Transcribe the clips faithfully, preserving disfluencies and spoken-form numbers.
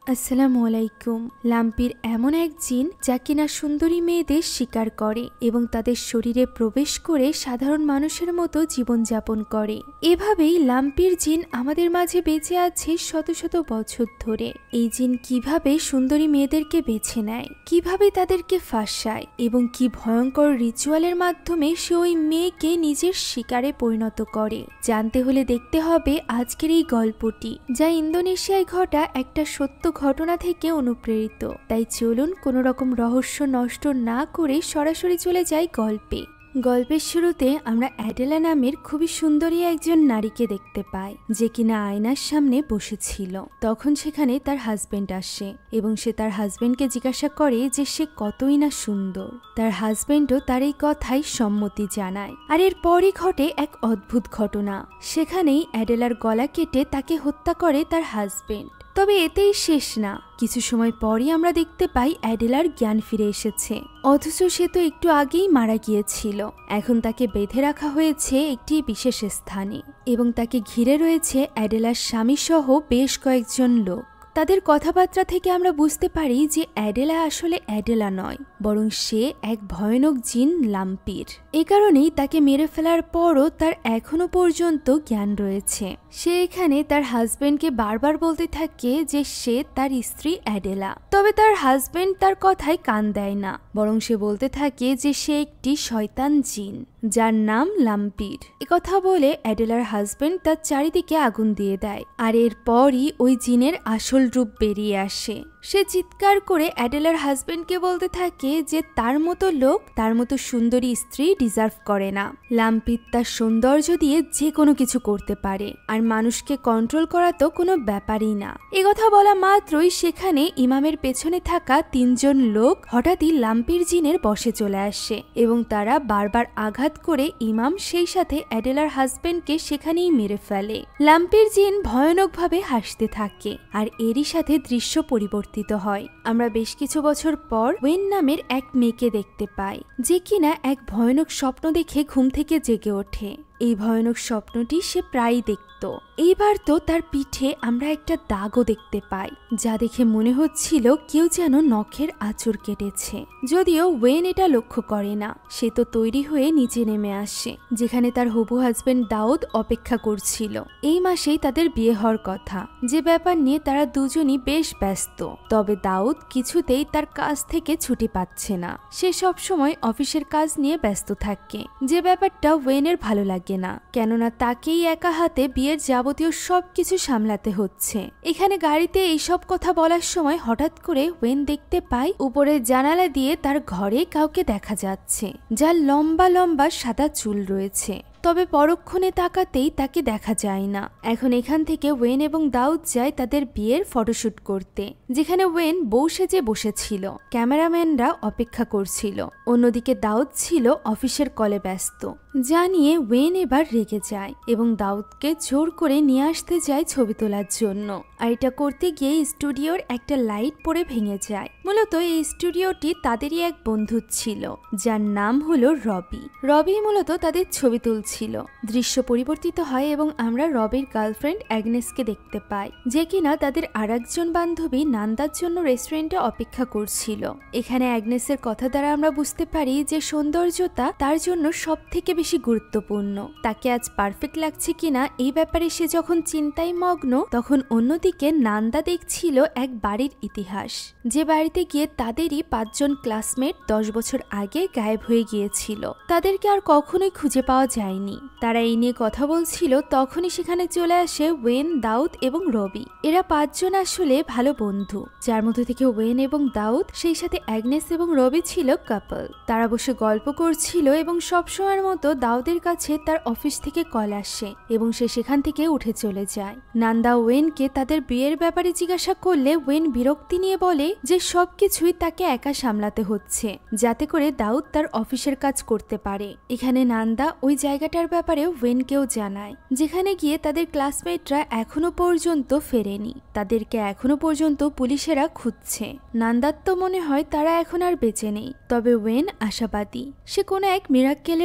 আসসালামু আলাইকুম। লাম্পির এমন এক জিন যা কিনা সুন্দরী মেয়েদের শিকার করে এবং তাদের শরীরে প্রবেশ করে সাধারণ মানুষের মতো জীবনযাপন করে। এভাবেই লাম্পির জিন আমাদের মাঝে বেঁচে আছে শত শত বছর ধরে। এই জিন কিভাবে সুন্দরী মেয়েদেরকে বেছে নেয়, কিভাবে তাদেরকে ফাঁসায় এবং কি ভয়ঙ্কর রিচুয়ালের মাধ্যমে সে ওই মেয়েকে নিজের শিকারে পরিণত করে, জানতে হলে দেখতে হবে আজকের এই গল্পটি, যা ইন্দোনেশিয়ায় ঘটা একটা সত্য ঘটনা থেকে অনুপ্রেরিত। তাই চলুন কোনো রকম রহস্য নষ্ট না করে সরাসরি চলে যাই গল্পে। গল্পের শুরুতে আমরা অ্যাডেলা নামের খুবই সুন্দরী একজন নারীকে দেখতে পাই, যে কিনা আয়নার সামনে বসেছিল। তখন সেখানে তার হাজবেন্ড আসে এবং সে তার হাজবেন্ডকে জিজ্ঞাসা করে যে সে কতই না সুন্দর। তার হাজবেন্ডও তার এই কথায় সম্মতি জানায়। আর এরপরই ঘটে এক অদ্ভুত ঘটনা। সেখানেই অ্যাডেলার গলা কেটে তাকে হত্যা করে তার হাজবেন্ড। তবে এতেই শেষ না, কিছু সময় পরই আমরা দেখতে পাই অ্যাডেলার জ্ঞান ফিরে এসেছে, অথচ সে তো একটু আগেই মারা গিয়েছিল। এখন তাকে বেঁধে রাখা হয়েছে একটি বিশেষ স্থানে এবং তাকে ঘিরে রয়েছে অ্যাডেলার স্বামী সহ বেশ কয়েকজন লোক। তাদের কথাবার্তা থেকে আমরা বুঝতে পারি যে অ্যাডেলা আসলে অ্যাডেলা নয়, বরং সে এক ভয়ানক জিন লাম্পির। এ কারণেই তাকে মেরে ফেলার পরও তার এখনো পর্যন্ত জ্ঞান রয়েছে। সে এখানে তার হাজবেন্ডকে বারবার বলতে থাকে যে সে তার স্ত্রী অ্যাডেলা। তবে তার হাজবেন্ড তার কথায় কান দেয় না, বরং সে বলতে থাকে যে সে একটি শয়তান জিন যার নাম লাম্পির। একথা বলে অ্যাডেলার হাজবেন্ড তার চারিদিকে আগুন দিয়ে দেয়। আর এরপরই ওই জিনের আসল রূপ বেরিয়ে আসে। সে চিৎকার করে অ্যাডেলার হাজবেন্ডকে বলতে থাকে যে তার মতো লোক, তার মতো সুন্দরী স্ত্রী ডিজার্ভ করে না। লাম্পির তার সৌন্দর্য দিয়ে যে কোনো কিছু করতে পারে, আর মানুষকে কন্ট্রোল করা তো কোনো ব্যাপারই না। একথা বলা মাত্রই সেখানে ইমামের পেছনে থাকা তিনজন লোক হঠাৎই লাম্পির জিনের বশে চলে আসে এবং তারা বারবার আঘাত করে ইমাম সেই সাথে অ্যাডেলার হাজবেন্ডকে সেখানেই মেরে ফেলে। লাম্পির জিন ভয়ানকভাবে হাসতে থাকে আর এরই সাথে দৃশ্য পরিবর্তিত হয়। আমরা বেশ কিছু বছর পর ওয়েন নামের এক মেয়েকে দেখতে পাই, যে কিনা এক ভয়ানক স্বপ্ন দেখে ঘুম থেকে জেগে ওঠে। এই ভয়ানক স্বপ্নটি সে প্রায়ই দেখত। এইবার তো তার পিঠে আমরা একটা দাগও দেখতে পাই, যা দেখে মনে হচ্ছিল কেউ যেন নখের আঁচড় কেটেছে। যদিও ওয়েন এটা লক্ষ্য করে না, সে তো তৈরি হয়ে নিচে নেমে আসে, যেখানে তার হবু হাজবেন্ড দাউদ অপেক্ষা করছিল। এই মাসেই তাদের বিয়ে হওয়ার কথা, যে ব্যাপার নিয়ে তারা দুজনই বেশ ব্যস্ত। তবে দাউদ কিছুতেই তার কাজ থেকে ছুটি পাচ্ছে না। সে সব সময় অফিসের কাজ নিয়ে ব্যস্ত থাকে, যে ব্যাপারটা ওয়েনের ভালো লাগে না, কেননা তাকেই একা হাতে বিয়ের যাবতীয় সবকিছু সামলাতে হচ্ছে। এখানে গাড়িতে এইসব কথা বলার সময় হঠাৎ করে ওয়েন দেখতে পায় উপরের জানালা দিয়ে তার ঘরে কাউকে দেখা যাচ্ছে, যার লম্বা লম্বা সাদা চুল রয়েছে। তবে পরক্ষণে তাকাতেই তাকে দেখা যায় না। এখন এখান থেকে ওয়েন এবং দাউদ যায় তাদের বিয়ের ফটোশুট করতে, যেখানে ওয়েন বউ সেজে বসেছিল। ক্যামেরাম্যানরা অপেক্ষা করছিল। অন্যদিকে দাউদ ছিল অফিসের কলে ব্যস্ত, যা নিয়ে ওয়েন এবার রেগে যায় এবং দাউদকে জোর করে নিয়ে আসতে যায় ছবি তোলার জন্য। আর এটা করতে গিয়ে স্টুডিওর একটা লাইট পড়ে ভেঙে যায়। মূলত এই স্টুডিওটি তাদেরই এক বন্ধু ছিল, যার নাম হলো রবি। রবি মূলত তাদের ছবি তুলছিল। দৃশ্য পরিবর্তিত হয় এবং আমরা রবির গার্লফ্রেন্ড অ্যাগনেসকে দেখতে পাই, যে কিনা তাদের আর একজন বান্ধবী নান্দার জন্য রেস্টুরেন্টে অপেক্ষা করছিল। এখানে অ্যাগনেসের কথা দ্বারা আমরা বুঝতে পারি যে সৌন্দর্যতা তার জন্য সব থেকে বেশি গুরুত্বপূর্ণ। তাকে আজ পারফেক্ট লাগছে কিনা এই ব্যাপারে সে যখন চিন্তায় মগ্ন, তখন অন্যদিকে নান্দা দেখছিল এক বাড়ির ইতিহাস, যে বাড়িতে গিয়ে তাদেরই পাঁচজন ক্লাসমেট দশ বছর আগে গায়েব হয়ে গিয়েছিল। তাদেরকে আর কখনোই খুঁজে পাওয়া যায়নি। তারা এই নিয়ে কথা বলছিল, তখনই সেখানে চলে আসে ওয়েন, দাউদ এবং রবি। এরা পাঁচজন আসলে ভালো বন্ধু, যার মধ্যে থেকে ওয়েন এবং দাউদ, সেই সাথে অ্যাগনেস এবং রবি ছিল কাপল। তারা বসে গল্প করছিল এবং সবসময়ের মতো দাউদের কাছে তার অফিস থেকে কল আসে এবং সে সেখান থেকে উঠে চলে যায়। নান্দা ওয়েনকে তাদের বিয়ের ব্যাপারে জিজ্ঞাসা করলে ওয়েন বিরক্তি নিয়ে বলে যে সবকিছুই তাকে একা সামলাতে হচ্ছে, যাতে করে দাউদ তার অফিসের কাজ করতে পারে। এখানে নান্দা ওই জায়গাটার ব্যাপারে ওয়েনকেও জানায়, যেখানে গিয়ে তাদের ক্লাসমেটরা এখনো পর্যন্ত ফেরেনি। তাদেরকে এখনো পর্যন্ত পুলিশেরা খুঁজছে। নান্দার তো মনে হয় তারা এখন আর বেঁচে নেই, তবে ওয়েন আশাবাদী। সে কোনো এক মিরাক্কেলের আশায়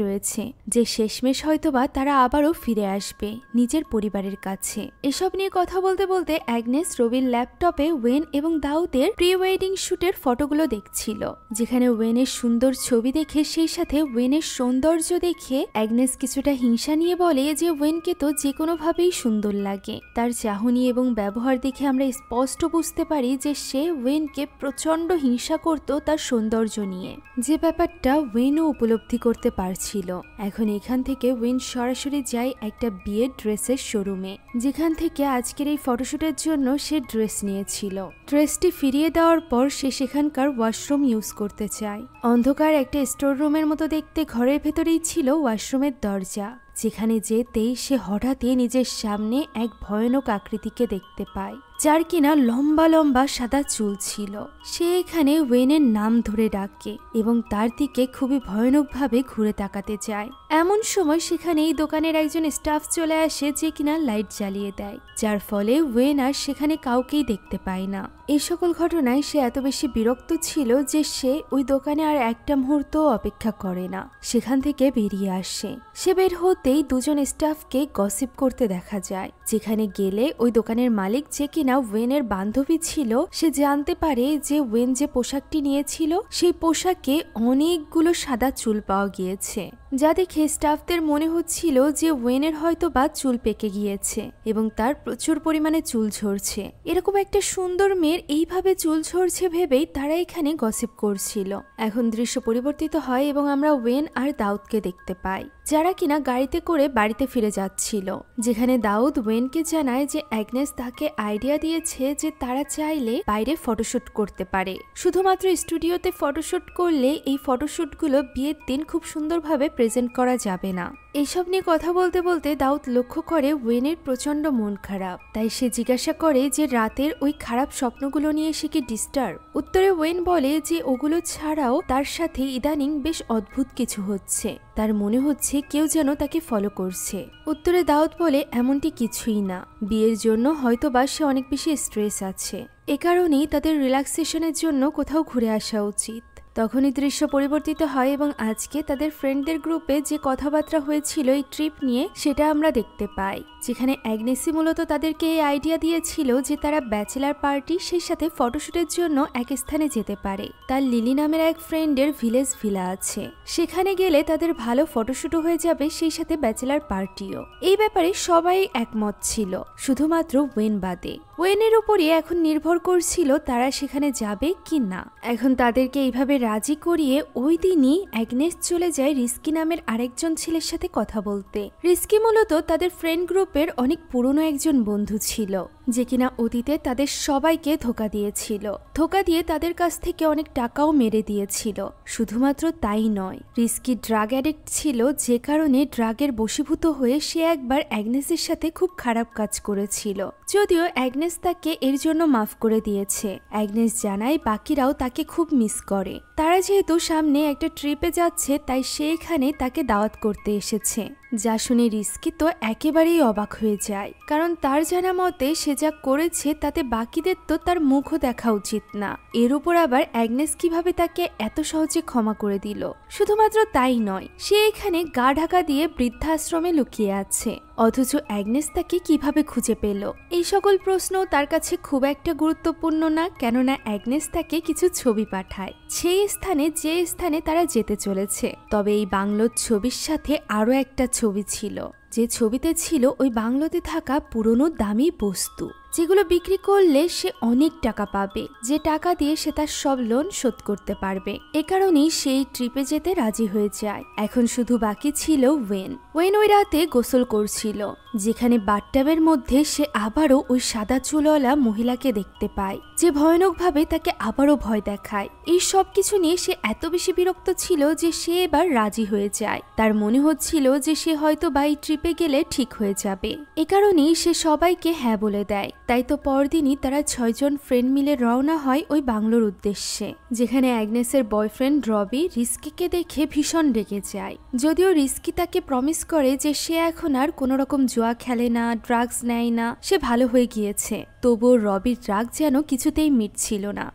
রয়েছে যে শেষমেশ হয়তোবা তারা আবারও ফিরে আসবে নিজের পরিবারের কাছে। এসব নিয়ে কথা বলতে বলতে অ্যাগনেস রবির ল্যাপটপে ওয়েন এবং দাউদের প্রি ওয়েডিং শুটের ফটোগুলো দেখছিল, যেখানে ওয়েনের সুন্দর ছবি দেখে সেই সাথে ওয়েনের সৌন্দর্য দেখে অ্যাগনেস কিছুটা হিংসা নিয়ে বলে যে ওয়েনকে তো যে কোনোভাবেই সুন্দর লাগে। তার চাহনি এবং ব্যবহার দেখে আমরা স্পষ্ট বুঝতে পারি যে সে ওয়েনকে প্রচন্ড হিংসা করত তার সৌন্দর্য নিয়ে, যে ব্যাপারটা ওয়েনও উপলব্ধি করতে পারছিল। এখন এখান থেকে ওয়েন সরাসরি যায় একটা বিয়ের ড্রেসের শোরুমে, যেখান থেকে আজকের এই ফটোশুটের জন্য সে ড্রেস নিয়েছিল। ড্রেসটি ফিরিয়ে দেওয়ার পর সে সেখানকার ওয়াশরুম ইউজ করতে চায়। অন্ধকার একটা স্টোর রুমের মতো দেখতে ঘরের ভেতরেই ছিল ওয়াশরুমের দরজা, যেখানে যেতেই সে হঠাৎই নিজের সামনে এক ভয়ানক আকৃতিকে দেখতে পায়, যার কিনা লম্বা লম্বা সাদা চুল ছিল। সে এখানে ওয়েনের নাম ধরে ডাকে এবং তার দিকে খুবই ভয়ানকভাবে ঘুরে তাকাতে চায়। এমন সময় সেখানে এই দোকানের একজন স্টাফ চলে আসে, যে কিনা লাইট জ্বালিয়ে দেয়, যার ফলে ওয়েন আর সেখানে কাউকেই দেখতে পায় না। এই সকল ঘটনায় সে এত বেশি বিরক্ত ছিল যে সে ওই দোকানে আর একটা মুহূর্ত অপেক্ষা করে না, সেখান থেকে বেরিয়ে আসে। সে বের হতেই দুজন স্টাফকে গসিপ করতে দেখা যায়, যেখানে গেলে ওই দোকানের মালিক, যে কিনা ওয়েনের বান্ধবী ছিল, সে জানতে পারে যে ওয়েন যে পোশাকটি নিয়েছিল সেই পোশাকে অনেকগুলো সাদা চুল পাওয়া গিয়েছে, যা দেখে স্টাফদের মনে হচ্ছিল যে ওয়েনের হয়তো বা চুল পেকে গিয়েছে এবং তার প্রচুর পরিমাণে চুল ঝরছে। এরকম একটা সুন্দর মেয়ের এইভাবে চুল ঝরছে ভেবেই তারা এখানে গসিপ করছিল। এখন দৃশ্য পরিবর্তিত হয় এবং আমরা ওয়েন আর দাউদকে দেখতে পাই, যারা কিনা গাড়িতে করে বাড়িতে ফিরে যাচ্ছিল, যেখানে দাউদ ওয়েনকে জানায় যে অ্যাগনেস তাকে আইডিয়া দিয়েছে যে তারা চাইলে বাইরে ফটোশুট করতে পারে, শুধুমাত্র স্টুডিওতে ফটোশুট করলে এই ফটোশুটগুলো বিয়ের দিন খুব সুন্দরভাবে প্রেজেন্ট করা যাবে না। এইসব নিয়ে কথা বলতে বলতে দাউদ লক্ষ্য করে ওয়েনের প্রচন্ড মন খারাপ, তাই সে জিজ্ঞাসা করে যে রাতের ওই খারাপ স্বপ্নগুলো নিয়ে সে কি ডিস্টার্ব। উত্তরে ওয়েন বলে যে ওগুলো ছাড়াও তার সাথে ইদানিং বেশ অদ্ভুত কিছু হচ্ছে, তার মনে হচ্ছে কেউ যেন তাকে ফলো করছে। উত্তরে দাউদ বলে এমনটি কিছুই না, বিয়ের জন্য হয়তোবা সে অনেক বেশি স্ট্রেস আছে, এ কারণেই তাদের রিল্যাক্সেশনের জন্য কোথাও ঘুরে আসা উচিত। তখনই দৃশ্য পরিবর্তিত হয় এবং আজকে তাদের ফ্রেন্ডদের গ্রুপে যে কথাবার্তা হয়েছিল এই ট্রিপ নিয়ে, সেটা আমরা দেখতে পাই, যেখানে অ্যাগনেসি মূলত তাদেরকে এই আইডিয়া দিয়েছিল যে তারা ব্যাচেলার পার্টি সেই সাথে ফটোশুটের জন্য এক স্থানে যেতে পারে। তার লিলি নামের এক ফ্রেন্ডের ভিলেজ ভিলা আছে, সেখানে গেলে তাদের ভালো ফটোশুটও হয়ে যাবে, সেই সাথে ব্যাচেলার পার্টিও। এই ব্যাপারে সবাই একমত ছিল, শুধুমাত্র ওয়েন বাদে। ওয়েনের উপরই এখন নির্ভর করছিল তারা সেখানে যাবে কি না। এখন তাদেরকে এইভাবে রাজি করিয়ে ওই দিনই অ্যাগনেস চলে যায় রিস্কি নামের আরেকজন ছেলের সাথে কথা বলতে। রিস্কি মূলত তাদের ফ্রেন্ড গ্রুপের অনেক পুরনো একজন বন্ধু ছিল, যে কিনা অতীতে তাদের সবাইকে ধোকা দিয়েছিল, ধোকা দিয়ে তাদের কাছ থেকে অনেক টাকাও মেরে দিয়েছিল। শুধুমাত্র তাই নয়, রিস্কি ড্রাগ অ্যাডিক্ট ছিল, যে কারণে ড্রাগের বশীভূত হয়ে সে একবার অ্যাগনেসের সাথে খুব খারাপ কাজ করেছিল, যদিও অ্যাগনেস তাকে এর জন্য মাফ করে দিয়েছে। অ্যাগনেস জানায় বাকিরাও তাকে খুব মিস করে। তারা যেহেতু সামনে একটা ট্রিপে যাচ্ছে, তাই সে এখানে তাকে দাওয়াত করতে এসেছে, যা শুনে রিস্কি তো একেবারেই অবাক হয়ে যায়, কারণ তার জানা মতে সে যা করেছে তাতে বাকিদের তো তার মুখও দেখা উচিত না। এর উপর আবার অ্যাগনেস কিভাবে তাকে এত সহজে ক্ষমা করে দিল। শুধুমাত্র তাই নয়, সে এখানে গা ঢাকা দিয়ে বৃদ্ধাশ্রমে লুকিয়ে আছে, অথচ অ্যাগনেস তাকে কিভাবে খুঁজে পেল। এই সকল প্রশ্ন তার কাছে খুব একটা গুরুত্বপূর্ণ না, কেননা অ্যাগনেস তাকে কিছু ছবি পাঠায় সেই স্থানে, যে স্থানে তারা যেতে চলেছে। তবে এই বাংলোর ছবির সাথে আরো একটা ছবি ছিল, যে ছবিতে ছিল ওই বাংলোতে থাকা পুরনো দামি বস্তু, যেগুলো বিক্রি করলে সে অনেক টাকা পাবে, যে টাকা দিয়ে সে তার সব লোন শোধ করতে পারবে। এ কারণেই সেই ট্রিপে যেতে রাজি হয়ে যায়। এখন শুধু বাকি ছিল ওয়েন। ওয়েন ওই রাতে গোসল করছিল, যেখানে বাথটাবের মধ্যে সে আবারও ওই সাদা চুলওয়ালা মহিলাকে দেখতে পায়, যে ভয়ানকভাবে তাকে আবারও ভয় দেখায়। এই সব কিছু নিয়ে সে এত বেশি বিরক্ত ছিল যে সে এবার রাজি হয়ে যায়। তার মনে হচ্ছিল যে সে হয়তো বা এই ট্রিপে গেলে ঠিক হয়ে যাবে। এ কারণেই সে সবাইকে হ্যাঁ বলে দেয়। তাই তো পরদিনই তারা ছয়জন ফ্রেন্ড মিলে রওনা হয় ওই বাংলোর উদ্দেশ্যে, যেখানে অ্যাগনেসের বয়ফ্রেন্ড রবি রিস্কিকে দেখে ভীষণ রেগে যায়। যদিও রিস্কি তাকে প্রমিস করে যে সে এখন আর কোনো রকম জুয়া খেলে না, ড্রাগস নেয় না, সে ভালো হয়ে গিয়েছে, তবুও রবির রাগ যেন কিছুতেই মিটছিল না।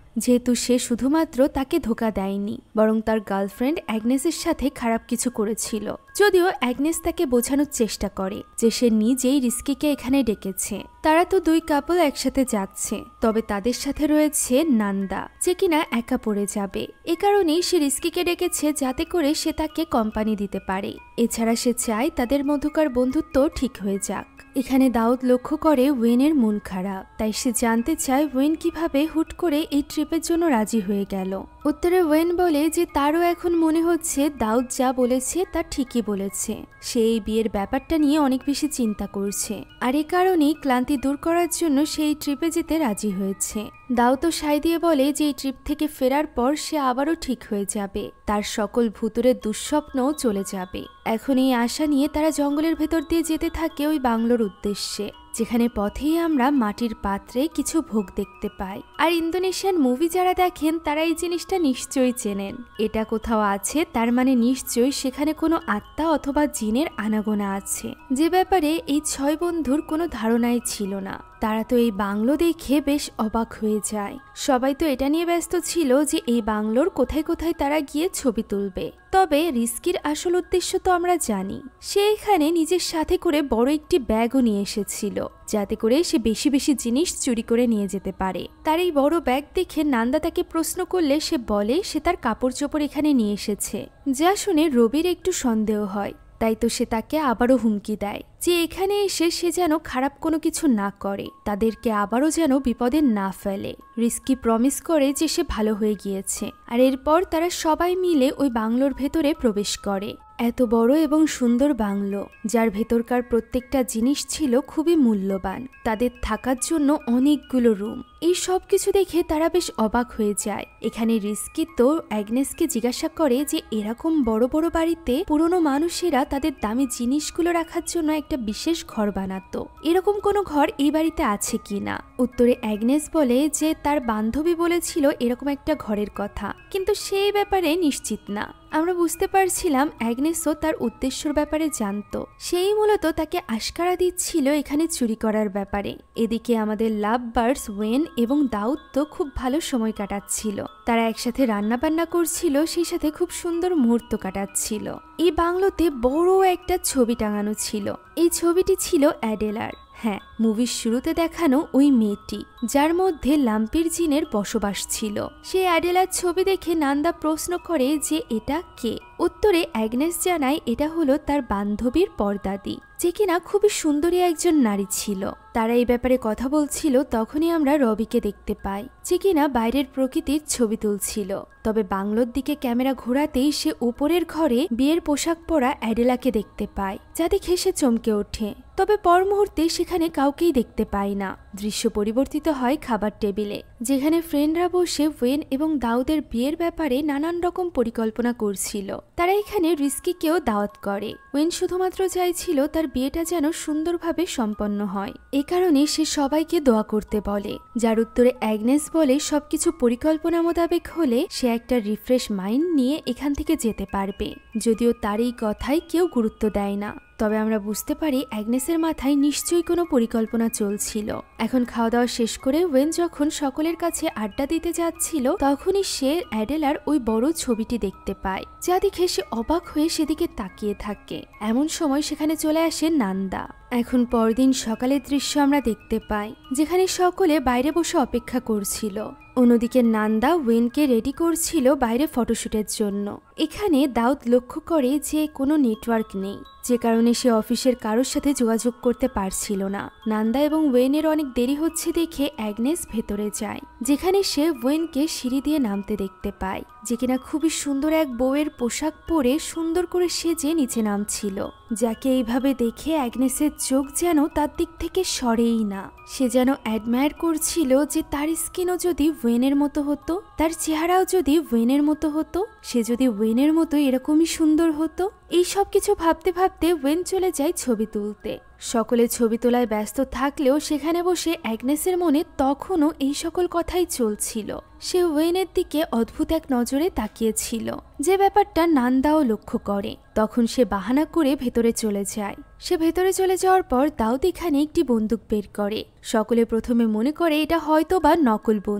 যেহেতু সে শুধুমাত্র তাকে ধোকা দেয়নি, বরং তার গার্লফ্রেন্ড অ্যাগনেসের সাথে খারাপ কিছু করেছিল। যদিও অ্যাগনেস তাকে বোঝানোর চেষ্টা করে যে সে নিজেই রিস্কিকে এখানে ডেকেছে। তারা তো দুই কাপল একসাথে যাচ্ছে, তবে তাদের সাথে রয়েছে নান্দা, যে কিনা একা পড়ে যাবে। এ কারণেই সে রিস্কিকে ডেকেছে যাতে করে সে তাকে কোম্পানি দিতে পারে। এছাড়া সে চায় তাদের মধ্যকার বন্ধুত্ব ঠিক হয়ে যাক। এখানে দাউদ লক্ষ্য করে ওয়েনের মন খারাপ, তাই সে জানতে চায় ওয়েন কিভাবে হুট করে এই ট্রিপের জন্য রাজি হয়ে গেল। উত্তরে ওয়েন বলে যে তারও এখন মনে হচ্ছে দাউদ যা বলেছে তা ঠিকই বলেছে। সে এই বিয়ের ব্যাপারটা নিয়ে অনেক বেশি চিন্তা করছে, আর এ কারণেই ক্লান্তি দূর করার জন্য সে এই ট্রিপে যেতে রাজি হয়েছে। দাউদ তো সাই দিয়ে বলে যে এই ট্রিপ থেকে ফেরার পর সে আবারও ঠিক হয়ে যাবে, তার সকল ভুতুরের দুঃস্বপ্নও চলে যাবে। এখন এই আশা নিয়ে তারা জঙ্গলের ভেতর দিয়ে যেতে থাকে ওই বাংলোর উদ্দেশ্যে, যেখানে পথেই আমরা মাটির পাত্রে কিছু ভোগ দেখতে পাই। আর ইন্দোনেশিয়ান মুভি যারা দেখেন তারা এই জিনিসটা নিশ্চয়ই চেনেন। এটা কোথাও আছে, তার মানে নিশ্চয়ই সেখানে কোনো আত্মা অথবা জিনের আনাগোনা আছে, যে ব্যাপারে এই ছয় বন্ধুর কোনো ধারণাই ছিল না। তারা তো এই বাংলো দেখে বেশ অবাক হয়ে যায়। সবাই তো এটা নিয়ে ব্যস্ত ছিল যে এই বাংলোর কোথায় কোথায় তারা গিয়ে ছবি তুলবে। তবে রিস্কির আসল উদ্দেশ্য তো আমরা জানি। সে এখানে নিজের সাথে করে বড় একটি ব্যাগও নিয়ে এসেছিল, যাতে করে সে বেশি বেশি জিনিস চুরি করে নিয়ে যেতে পারে। তার এই বড় ব্যাগ দেখে নান্দা তাকে প্রশ্ন করলে সে বলে সে তার কাপড় চোপড় এখানে নিয়ে এসেছে, যা শুনে রবির একটু সন্দেহ হয়। তাই তো সে তাকে আবারও হুমকি দেয় যে এখানে এসে সে যেন খারাপ কোনো কিছু না করে, তাদেরকে আবারও যেন বিপদে না ফেলে। রিস্কি প্রমিস করে যে সে ভালো হয়ে গিয়েছে। আর এরপর তারা সবাই মিলে ওই বাংলোর ভেতরে প্রবেশ করে। এত বড় এবং সুন্দর বাংলো, যার ভেতরকার প্রত্যেকটা জিনিস ছিল খুবই মূল্যবান। তাদের থাকার জন্য অনেকগুলো রুম। এই সব কিছু দেখে তারা বেশ অবাক হয়ে যায়। এখানে রিস্কি তো অ্যাগনেসকে জিজ্ঞাসা করে যে এরকম বড় বড় বাড়িতে পুরনো মানুষেরা তাদের দামি জিনিসগুলো রাখার জন্য একটা বিশেষ ঘর বানাতো, এরকম কোনো ঘর এই বাড়িতে আছে কিনা। উত্তরে অ্যাগনেস বলে যে তার বান্ধবী বলেছিল এরকম একটা ঘরের কথা, কিন্তু সেই ব্যাপারে নিশ্চিত না। আমরা বুঝতে পারছিলাম অ্যাগনেসও তার উদ্দেশ্যর ব্যাপারে জানতো, সেই মূলত তাকে আশকারা দিচ্ছিল এখানে চুরি করার ব্যাপারে। এদিকে আমাদের লাভ বার্ডস ওয়েন এবং দাউদ তো খুব ভালো সময় কাটাচ্ছিল। তারা একসাথে রান্না বান্না করছিল, সেই সাথে খুব সুন্দর মুহূর্ত কাটাচ্ছিল। এই বাংলোতে বড় একটা ছবি টাঙানো ছিল। এই ছবিটি ছিল অ্যাডেলার, হ্যাঁ, মুভির শুরুতে দেখানো ওই মেয়েটি, যার মধ্যে লাম্পির জিনের বসবাস ছিল। সে অ্যাডেলার ছবি দেখে নান্দা প্রশ্ন করে যে এটা কে। উত্তরে অ্যাগনেস জানায় এটা হলো তার বান্ধবীর পরদাদি, যে কিনা খুবই সুন্দরী একজন নারী ছিল। তারা এই ব্যাপারে কথা বলছিল, তখনই আমরা রবিকে দেখতে পাই, যে কিনা বাইরের প্রকৃতির ছবি তুলছিল। তবে বাংলোর দিকে ক্যামেরা ঘোরাতেই সে উপরের ঘরে বিয়ের পোশাক পরা অ্যাডেলাকে দেখতে পায়, যা দেখে সে চমকে ওঠে। তবে পর মুহূর্তে সেখানে কাউকেই দেখতে পায় না। দৃশ্য পরিবর্তিত হয় খাবার টেবিলে, যেখানে ফ্রেন্ডরা বসে ওয়েন এবং দাউদের বিয়ের ব্যাপারে নানান রকম পরিকল্পনা করছিল। তারা এখানে রিস্কিকেও দাওয়াত করে। ওয়েন শুধুমাত্র চাইছিল তার বিয়েটা যেন সুন্দরভাবে সম্পন্ন হয়, এ কারণে সে সবাইকে দোয়া করতে বলে, যার উত্তরে অ্যাগনেস বলে সবকিছু পরিকল্পনা মোতাবেক হলে সে একটা রিফ্রেশ মাইন্ড নিয়ে এখান থেকে যেতে পারবে। যদিও তার এই কথায় কেউ গুরুত্ব দেয় না, তবে আমরা বুঝতে পারি অ্যাগনেসের মাথায় নিশ্চয়ই কোনো পরিকল্পনা চলছিল। এখন খাওয়া দাওয়া শেষ করে ওয়েন যখন সকলের কাছে আড্ডা দিতে যাচ্ছিল, তখনই সে অ্যাডেলার ওই বড় ছবিটি দেখতে পায়, যা দেখে সে অবাক হয়ে সেদিকে তাকিয়ে থাকে। এমন সময় সেখানে চলে আসে নান্দা। এখন পরদিন সকালের দৃশ্য আমরা দেখতে পাই, যেখানে সকলে বাইরে বসে অপেক্ষা করছিল। অন্যদিকে নান্দা ওয়েনকে রেডি করছিল বাইরে ফটোশুটের জন্য। এখানে দাউদ লক্ষ্য করে যে কোনো নেটওয়ার্ক নেই, যে কারণে সে অফিসের কারোর সাথে যোগাযোগ করতে পারছিল না। নান্দা এবং ওয়েনের অনেক দেরি হচ্ছে দেখে অ্যাগনেস ভেতরে যায়, যেখানে সে ওয়েনকে সিঁড়ি দিয়ে নামতে দেখতে পায়, যে কিনা খুবই সুন্দর এক বউয়ের পোশাক পরে সুন্দর করে সেজে নিচে নামছিল। যাকে এইভাবে দেখে অ্যাগনেসের চোখ যেন তার দিক থেকে সরেই না। সে যেন অ্যাডমায়ার করছিল যে তার স্কিনও যদি ওয়েনের মতো হতো, তার চেহারাও যদি ওয়েনের মতো হতো, সে যদি ওয়েনের মতো এরকমই সুন্দর হতো। এই সব কিছু ভাবতে ভাবতে ওয়েন চলে যায় ছবি তুলতে। সকলে ছবি তোলায় ব্যস্ত থাকলেও সেখানে বসে অ্যাগনেসের মনে তখনও এই সকল কথাই চলছিল। সে ওয়েনের দিকে অদ্ভুত এক নজরে তাকিয়েছিল, যে ব্যাপারটা নান্দাও লক্ষ্য করে। তখন সে বাহানা করে ভেতরে চলে যায়। সে ভেতরে চলে যাওয়ার পর দাউদ এখানে একটি বন্দুক বের করে। সকলে প্রথমে মনে করে এটা হয়তো বা নকল বন্দুক,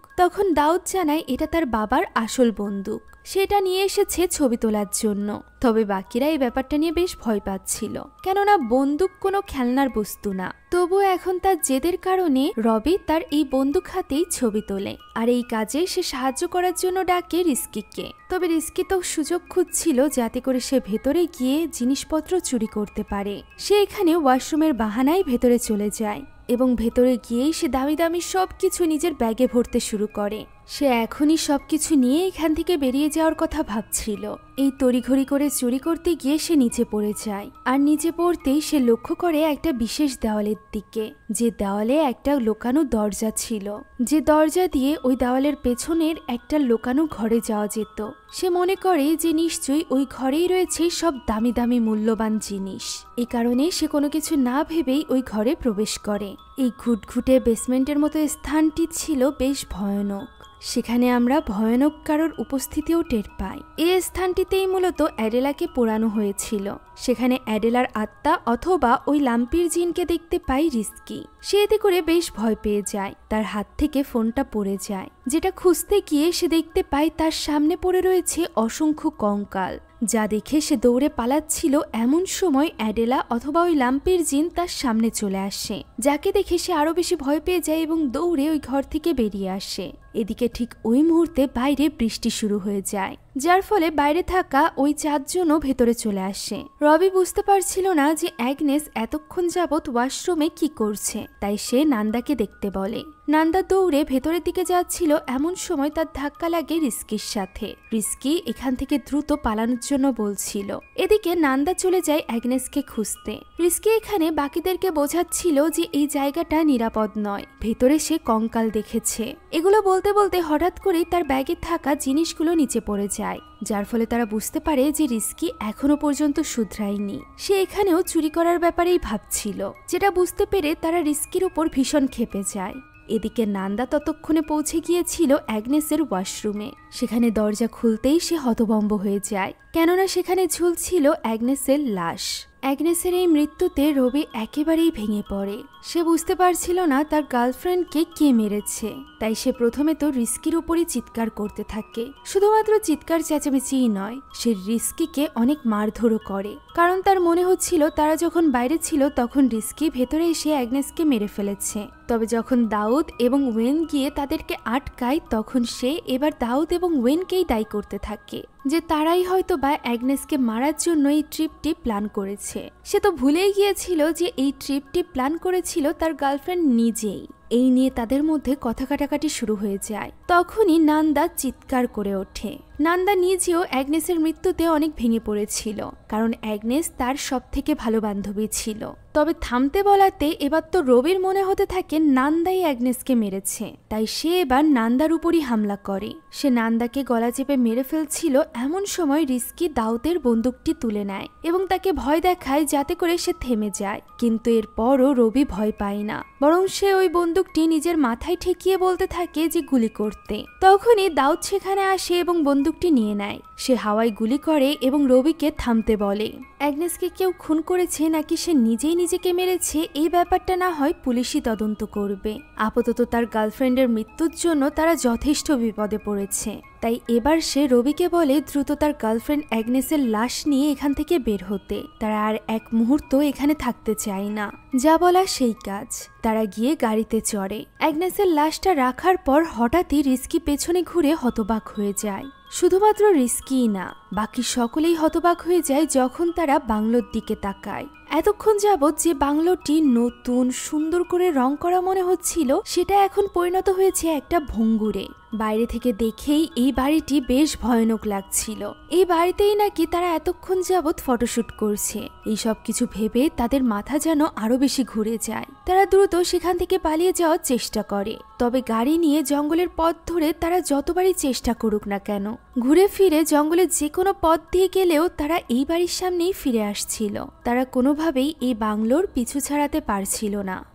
তখন দাউদ জানায় এটা তার বাবার আসল বন্দুক, সেটা নিয়ে এসেছে ছবি তোলার জন্য। তবে বাকিরা এই ব্যাপারটা নিয়ে বেশ ভয় পাচ্ছিল, কেননা বন্দুক কোনো খেলনার বস্তু না। তবুও এখন তার জেদের কারণে রবি তার এই বন্দুক হাতেই ছবি তোলে, আর এই কাজে সে সাহায্য করার জন্য ডাকে রিস্কিকে। তবে রিস্কি তো সুযোগ খুঁজছিল যাতে করে সে ভেতরে গিয়ে জিনিসপত্র চুরি করতে পারে। সে এখানে ওয়াশরুমের বাহানায় ভেতরে চলে যায় এবং ভেতরে গিয়েই সে দামি দামি সবকিছু নিজের ব্যাগে ভরতে শুরু করে। সে এখনই সবকিছু নিয়ে এখান থেকে বেরিয়ে যাওয়ার কথা ভাবছিল। এই তড়িঘড়ি করে চুরি করতে গিয়ে সে নিচে পড়ে যায়, আর নিচে পড়তেই সে লক্ষ্য করে একটা বিশেষ দেওয়ালের দিকে, যে দেওয়ালে একটা লুকানো দরজা ছিল, যে দরজা দিয়ে ওই দেওয়ালের পেছনের একটা লুকানো ঘরে যাওয়া যেত। সে মনে করে যে নিশ্চয়ই ওই ঘরেই রয়েছে সব দামি দামি মূল্যবান জিনিস। এ কারণে সে কোনো কিছু না ভেবেই ওই ঘরে প্রবেশ করে। এই ঘুটঘুটে বেসমেন্টের মতো স্থানটি ছিল বেশ ভয়ানক। সেখানে আমরা ভয়ানক কারোর উপস্থিতিও টের পাই। এই স্থানটিতেই মূলত অ্যাডেলাকে পোড়ানো হয়েছিল। সেখানে অ্যাডেলার আত্মা অথবা ওই লাম্পির জিনকে দেখতে পাই রিস্কি। সে এতে করে বেশ ভয় পেয়ে যায়। তার হাত থেকে ফোনটা পড়ে যায়, যেটা খুঁজতে গিয়ে সে দেখতে পায় তার সামনে পড়ে রয়েছে অসংখ্য কঙ্কাল, যা দেখে সে দৌড়ে পালাচ্ছিল। এমন সময় অ্যাডেলা অথবা ওই লাম্পির জিন তার সামনে চলে আসে, যাকে দেখে সে আরো বেশি ভয় পেয়ে যায় এবং দৌড়ে ওই ঘর থেকে বেরিয়ে আসে। এদিকে ঠিক ওই মুহূর্তে বাইরে বৃষ্টি শুরু হয়ে যায়, যার ফলে বাইরে থাকা ওই চারজনও ভেতরে চলে আসে। রবি বুঝতে পারছিল না যে অ্যাগনেস এতক্ষণ যাবৎ ওয়াশরুমে কি করছে, তাই সে নান্দাকে দেখতে বলে। নান্দা দৌড়ে ভেতরের দিকে যাচ্ছিল, এমন সময় তার ধাক্কা লাগে রিস্কির সাথে। রিস্কি এখান থেকে দ্রুত পালানোর জন্য বলছিল। এদিকে নান্দা চলে যায় অ্যাগনেসকে খুঁজতে। রিস্কি এখানে বাকিদেরকে বোঝাচ্ছিল যে এই জায়গাটা নিরাপদ নয়, ভেতরে সে কঙ্কাল দেখেছে। এগুলো বলতে বলতে হঠাৎ করেই তার ব্যাগে থাকা জিনিসগুলো নিচে পড়ে যায়, যার ফলে তারা বুঝতে পারে যে রিস্কি এখনো পর্যন্ত শুধরায়নি। সে এখানেও চুরি করার ব্যাপারেই ভাবছিল, যেটা বুঝতে পেরে তারা রিস্কির উপর ভীষণ ক্ষেপে যায়। এদিকে নান্দা ততক্ষণে পৌঁছে গিয়েছিল অ্যাগনেসের ওয়াশরুমে। সেখানে দরজা খুলতেই সে হতভম্ব হয়ে যায়, কেননা সেখানে ঝুলছিল অ্যাগনেসের লাশ। অ্যাগনেসের এই মৃত্যুতে রবি একেবারেই ভেঙে পড়ে। সে বুঝতে পারছিল না তার গার্লফ্রেন্ডকে কে মেরেছে, তাই সে প্রথমে তো রিস্কির উপরই চিৎকার করতে থাকে। শুধুমাত্র চিৎকার চেঁচামেচিই নয়, সে রিস্কিকে অনেক মারধরও করে, কারণ তার মনে হচ্ছিল তারা যখন বাইরে ছিল তখন রিস্কি ভেতরে এসে অ্যাগনেসকে মেরে ফেলেছে। তবে যখন দাউদ এবং ওয়েন গিয়ে তাদেরকে আটকায়, তখন সে এবার দাউদ এবং ওয়েনকেই দায়ী করতে থাকে, যে তারাই হয়তো বা অ্যাগনেসকে মারার জন্য এই ট্রিপটি প্ল্যান করেছে। সে তো ভুলেই গিয়েছিল যে এই ট্রিপটি প্ল্যান করেছিল তার গার্লফ্রেন্ড নিজেই। এই নিয়ে তাদের মধ্যে কথা কাটাকাটি শুরু হয়ে যায়। তখনই নান্দা চিৎকার করে ওঠে। নান্দা নিজেও অ্যাগনেসের মৃত্যুতে অনেক ভেঙে পড়েছিল, কারণ অ্যাগনেস তার সব থেকে ভালো বান্ধবী ছিল। তবে থামতে বলাতে এবার তো রবির মনে হতে থাকে নান্দাই অ্যাগনেসকে মেরেছে, তাই সে এবার নান্দার উপরই হামলা করে। সে নান্দাকে গলা চেপে মেরে ফেলছিল, এমন সময় রিস্কি দাউদের বন্দুকটি তুলে নেয় এবং তাকে ভয় দেখায় যাতে করে সে থেমে যায়। কিন্তু এরপরও রবি ভয় পায় না, বরং সে ওই বন্দুকটি নিজের মাথায় ঠেকিয়ে বলতে থাকে যে গুলি করতে। তখনই দাউদ সেখানে আসে এবং বন্দুকটি নিয়ে নেয়। সে হাওয়ায় গুলি করে এবং রবিকে থামতে বলে। অ্যাগনেসকে কেউ খুন করেছে নাকি সে নিজেই নিজেকে মেরেছে, এই ব্যাপারটা না হয় পুলিশই তদন্ত করবে। আপাতত তার গার্লফ্রেন্ডের মৃত্যুর জন্য তারা যথেষ্ট বিপদে পড়েছে, তাই এবার সে রবিকে বলে দ্রুত তার গার্লফ্রেন্ড অ্যাগনেসের লাশ নিয়ে এখান থেকে বের হতে। তারা আর এক মুহূর্ত এখানে থাকতে চায় না। যা বলা সেই কাজ। তারা গিয়ে গাড়িতে চড়ে। অ্যাগনেসের লাশটা রাখার পর হঠাৎই রিস্কি পেছনে ঘুরে হতবাক হয়ে যায়। শুধুমাত্র রিস্কিই না, বাকি সকলেই হতবাক হয়ে যায় যখন তারা বাংলোর দিকে তাকায়। এতক্ষণ যাবৎ যে বাংলোটি নতুন সুন্দর করে রং করা মনে হচ্ছিল, সেটা এখন পরিণত হয়েছে একটা ভঙ্গুরে। বাইরে থেকে দেখেই এই বাড়িটি বেশ ভয়ানক লাগছিল। এই বাড়িতেই নাকি তারা এতক্ষণ যাবৎ ফটোশুট করছে। এই সব কিছু ভেবে তাদের মাথা যেন আরো বেশি ঘুরে যায়। তারা দ্রুত সেখান থেকে পালিয়ে যাওয়ার চেষ্টা করে, তবে গাড়ি নিয়ে জঙ্গলের পথ ধরে তারা যতবারই চেষ্টা করুক না কেন, ঘুরে ফিরে জঙ্গলের যে কোনো পথ দিয়ে গেলেও তারা এই বাড়ির সামনেই ফিরে আসছিল। তারা কোনোভাবেই এই বাংলোর পিছু ছাড়াতে পারছিল না।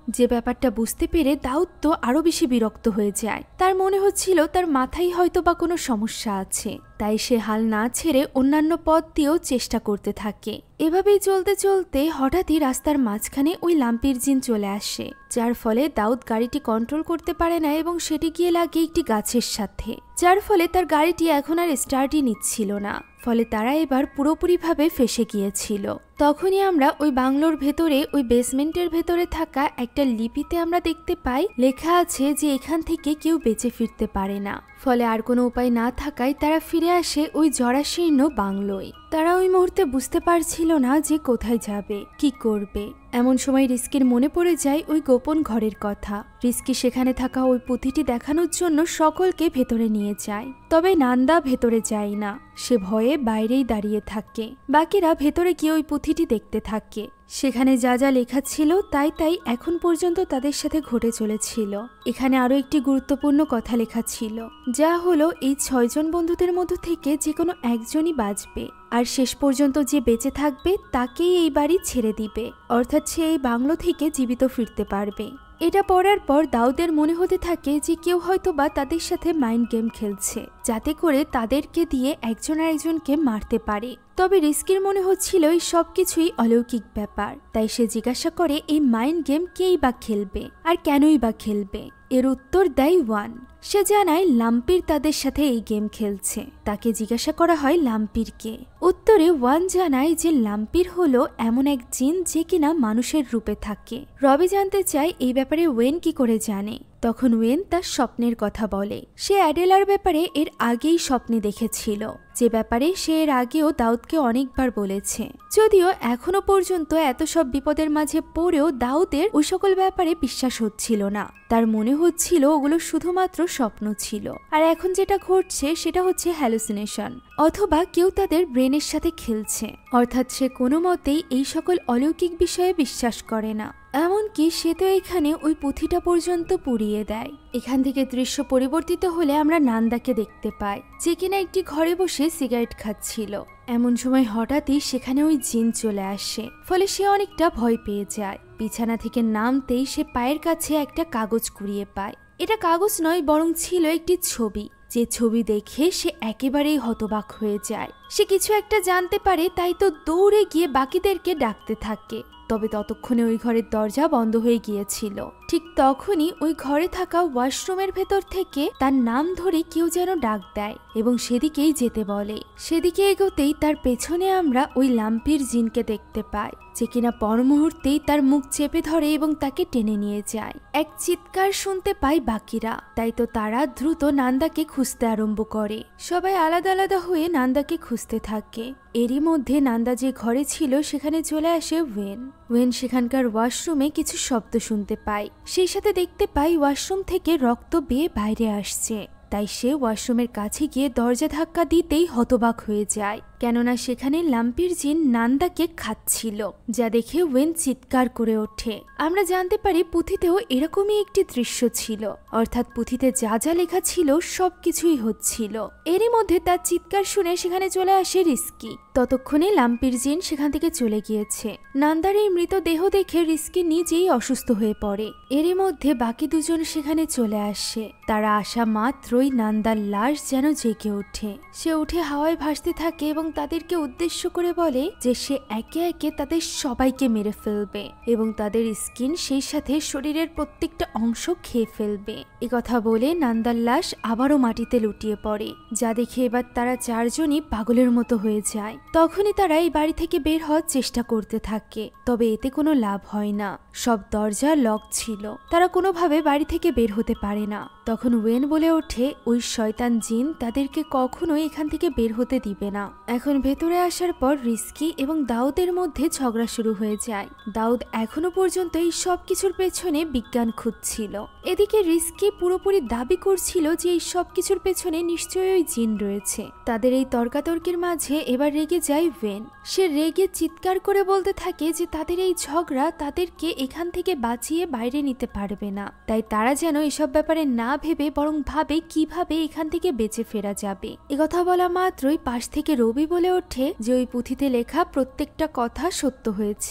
যে ব্যাপারটা বুঝতে পেরে দাউদ তো আরো বেশি বিরক্ত হয়ে যায়। তার মনে হচ্ছিল তার মাথায় হয়তো বা কোনো সমস্যা আছে, তাই সে হাল না ছেড়ে অন্যান্য পথ দিয়েও চেষ্টা করতে থাকে। এভাবেই চলতে চলতে হঠাৎই রাস্তার মাঝখানে ওই লাম্পির জিন চলে আসে, যার ফলে দাউদ গাড়িটি কন্ট্রোল করতে পারে না এবং সেটি গিয়ে লাগে একটি গাছের সাথে, যার ফলে তার গাড়িটি এখন আর স্টার্টই নিচ্ছিল না। ফলে তারা এবার পুরোপুরিভাবে ফেসে গিয়েছিল। তখনই আমরা ওই বাংলোর ভেতরে ওই বেসমেন্টের ভেতরে থাকা একটা লিপিতে আমরা দেখতে পাই লেখা আছে যে এখান থেকে কেউ বেঁচে ফিরতে পারে না। ফলে আর কোনো উপায় না থাকায় তারা ফিরে আসে ওই জরাশীর্ণ বাংলোয়। তারা ওই মুহূর্তে বুঝতে পারছিল না যে কোথায় যাবে, কি করবে। এমন সময় রিস্কির মনে পড়ে যায় ওই গোপন ঘরের কথা। রিস্কি সেখানে থাকা ওই পুঁথিটি দেখানোর জন্য সকলকে ভেতরে নিয়ে যায়, তবে নান্দা ভেতরে যায় না, সে ভয়ে বাইরেই দাঁড়িয়ে থাকে। বাকিরা ভেতরে গিয়ে ওই পুঁথিটি দেখতে থাকে। সেখানে যা যা লেখা ছিল তাই তাই এখন পর্যন্ত তাদের সাথে ঘটে চলেছিল। এখানে আরো একটি গুরুত্বপূর্ণ কথা লেখা ছিল, যা হলো এই ছয়জন বন্ধুদের মধ্য থেকে যে কোনো একজনই বাঁচবে, আর শেষ পর্যন্ত যে বেঁচে থাকবে তাকেই এই বাড়ি ছেড়ে দিবে, অর্থাৎ সে এই বাংলো থেকে জীবিত ফিরতে পারবে। এটা পড়ার পর দাউদের মনে হতে থাকে যে কেউ হয়তো বা তাদের সাথে মাইন্ড গেম খেলছে, যাতে করে তাদেরকে দিয়ে একজন আরেকজনকে মারতে পারে। তবে রিস্কির মনে হচ্ছিল এই সবকিছুই অলৌকিক ব্যাপার, তাই সে জিজ্ঞাসা করে এই মাইন্ড গেম কেই বা খেলবে আর কেনই বা খেলবে। এর উত্তর দেয় ওয়ান। সে জানায় লাম্পির তাদের সাথে এই গেম খেলছে। তাকে জিজ্ঞাসা করা হয় লাম্পির কে। উত্তরে ওয়ান জানায় যে লাম্পির হলো এমন এক জিন যে কিনা মানুষের রূপে থাকে। রবি জানতে চায় এই ব্যাপারে ওয়েন কি করে জানে। তখন ওয়েন তার স্বপ্নের কথা বলে। সে অ্যাডেলার ব্যাপারে এর আগেই স্বপ্নে দেখেছিল, যে ব্যাপারে সে এর আগেও দাউদকে অনেকবার বলেছে। যদিও এখনো পর্যন্ত এত সব বিপদের মাঝে পড়েও দাউদের ওই সকল ব্যাপারে বিশ্বাস হচ্ছিল না। তার মনে হচ্ছিল ওগুলো শুধুমাত্র স্বপ্ন ছিল, আর এখন যেটা ঘটছে সেটা হচ্ছে হ্যালুসিনেশন, অথবা কেউ তাদের ব্রেনের সাথে খেলছে। অর্থাৎ সে কোনো মতেই এই সকল অলৌকিক বিষয়ে বিশ্বাস করে না। এমনকি সে তো এখানে ওই পুঁথিটা পর্যন্ত পুড়িয়ে দেয়। এখান থেকে দৃশ্য পরিবর্তিত হলে আমরা নান্দাকে দেখতে পাই, যে কিনা একটি ঘরে বসে সিগারেট খাচ্ছিল। এমন সময় হঠাৎই সেখানে ওই জিন চলে আসে, ফলে সে অনেকটা ভয় পেয়ে যায়। বিছানা থেকে নামতেই সে পায়ের কাছে একটা কাগজ কুড়িয়ে পায়। এটা কাগজ নয়, বরং ছিল একটি ছবি, যে ছবি দেখে সে একেবারেই হতবাক হয়ে যায়। সে কিছু একটা জানতে পারে, তাই তো দৌড়ে গিয়ে বাকিদেরকে ডাকতে থাকে। তবে ততক্ষণে ওই ঘরের দরজা বন্ধ হয়ে গিয়েছিল। ঠিক তখনই ওই ঘরে থাকা ওয়াশরুমের ভেতর থেকে তার নাম ধরে কেউ যেন ডাক দেয় এবং সেদিকেই যেতে বলে। সেদিকে এগোতেই তার পেছনে আমরা ওই লাম্পির জিনকে দেখতে পাই, যে কিনা পর মুহূর্তেই তার মুখ চেপে ধরে এবং তাকে টেনে নিয়ে যায়। এক চিৎকার শুনতে পায় বাকিরা, তাই তো তারা দ্রুত নান্দাকে খুঁজতে আরম্ভ করে। সবাই আলাদা আলাদা হয়ে নান্দাকে খুঁজতে থাকে। এরই মধ্যে নান্দা যে ঘরে ছিল সেখানে চলে আসে ওয়েন। ওয়েন সেখানকার ওয়াশরুমে কিছু শব্দ শুনতে পায়। সেই সাথে দেখতে পাই ওয়াশরুম থেকে রক্ত বেয়ে বাইরে আসছে। তাই সে ওয়াশরুমের কাছে গিয়ে দরজা ধাক্কা দিতেই হতবাক হয়ে যায়, কেননা সেখানে লাম্পির জিন নান্দাকে খাচ্ছিল, যা দেখে ওয়েন চিৎকার করে ওঠে। আমরা জানতে পারি পুঁথিতেও এরকমই একটি দৃশ্য ছিল, অর্থাৎ পুঁথিতে যা যা লেখা ছিল সবকিছুই হচ্ছিল। এরই মধ্যে তার চিৎকার শুনে সেখানে চলে আসে রিস্কি। ততক্ষণে লাম্পির জিন সেখান থেকে চলে গিয়েছে। নান্দার এই মৃতদেহ দেখে রিস্কি নিজেই অসুস্থ হয়ে পড়ে। এরই মধ্যে বাকি দুজন সেখানে চলে আসে। তারা আসা মাত্রই নান্দার লাশ যেন জেগে ওঠে। সে উঠে হাওয়ায় ভাসতে থাকে এবং তাদেরকে উদ্দেশ্য করে বলে যে সে একে একে তাদের সবাইকে মেরে ফেলবে এবং তাদের স্কিন সেই সাথে শরীরের প্রত্যেকটা অংশ খেয়ে ফেলবে। এ কথা বলে নান্দার লাশ আবারও মাটিতে লুটিয়ে পড়ে, যা দেখে এবার তারা চারজনই পাগলের মতো হয়ে যায়। তখনই তারা এই বাড়ি থেকে বের হওয়ার চেষ্টা করতে থাকে, তবে এতে কোনো লাভ হয় না। সব দরজা লক ছিল, তারা কোনোভাবে বাড়ি থেকে বের হতে পারে না। তখন ওয়েন বলে ওঠে ওই শয়তান জিন তাদেরকে কখনোই এখান থেকে বের হতে দিবে না। এখন ভেতরে আসার পর রিস্কি এবং দাউদের মধ্যে ঝগড়া শুরু হয়ে যায়। দাউদ এখনো পর্যন্ত এই সব কিছুর পেছনে বিজ্ঞান খুঁজছিল। এদিকে রিস্কি পুরোপুরি দাবি করছিল যে এই সব কিছুর পেছনে নিশ্চয়ই ওই জিন রয়েছে। তাদের এই তর্কাতর্কির মাঝে এবার রেগে যায় ওয়েন। সে রেগে চিৎকার করে বলতে থাকে যে তাদের এই ঝগড়া তাদেরকে এখান থেকে বাঁচিয়ে বাইরে নিতে পারবে না, তাই তারা যেন এসব ব্যাপারে না ভেবে বরং ভাবে কিভাবে এখান থেকে বেঁচে ফেরা যাবে। একথা বলা মাত্রই পাশ থেকে রবি বলে ওঠে যে ওই পুঁথিতে লেখা প্রত্যেকটা কথা সত্য হয়েছে।